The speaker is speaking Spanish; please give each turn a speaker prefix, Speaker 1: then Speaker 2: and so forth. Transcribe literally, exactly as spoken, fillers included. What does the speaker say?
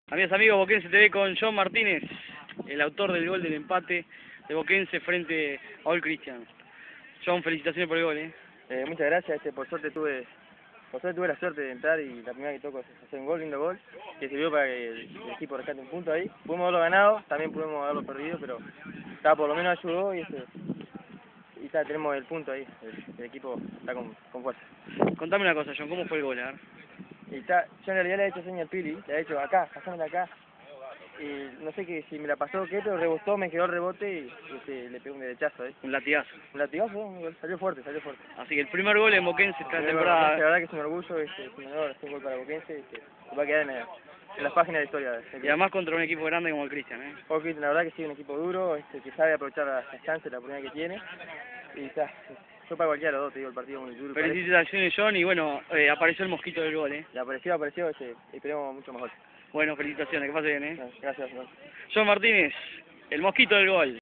Speaker 1: Amigas, amigos, Boquense T V con John Martínez, el autor del gol del empate de Boquense frente a All Christian. John, felicitaciones por el gol, ¿eh?
Speaker 2: Eh, muchas gracias, este, por suerte tuve por suerte tuve la suerte de entrar y la primera que toco es hacer un gol, lindo gol, que sirvió para que el, el equipo rescate un punto ahí. Pudimos haberlo ganado, también pudimos haberlo perdido, pero está, por lo menos ayudó y este, y está, tenemos el punto ahí, el, el equipo está con, con fuerza.
Speaker 1: Contame una cosa, John, ¿cómo fue el gol? A ver.
Speaker 2: Y está, yo en realidad le he hecho señal al Pili, le he hecho acá, pasándole acá, y no sé que si me la pasó o qué, pero rebotó, me quedó el rebote y este, le pegó un derechazo ahí.
Speaker 1: Un latigazo.
Speaker 2: Un latigazo, un gol, salió fuerte, salió fuerte.
Speaker 1: Así que el primer gol en Boquense esta
Speaker 2: La
Speaker 1: temporada.
Speaker 2: verdad que es un orgullo, este, es un honor hacer un gol para Boquense, este, va a quedar en, el, en las páginas de historia.
Speaker 1: Y además contra un equipo grande como el Christian, ¿eh?
Speaker 2: Porque la verdad que sí, un equipo duro, este, que sabe aprovechar las chances, la oportunidad que tiene, y está. Yo para cualquiera de los dos, te digo, el partido muy duro.
Speaker 1: Felicitaciones, John, y bueno, eh, apareció el mosquito del gol, ¿eh?
Speaker 2: Le apareció, apareció, este, esperemos mucho mejor.
Speaker 1: Bueno, felicitaciones, que pase bien, ¿eh?
Speaker 2: Gracias. Gracias.
Speaker 1: John Martínez, el mosquito del gol.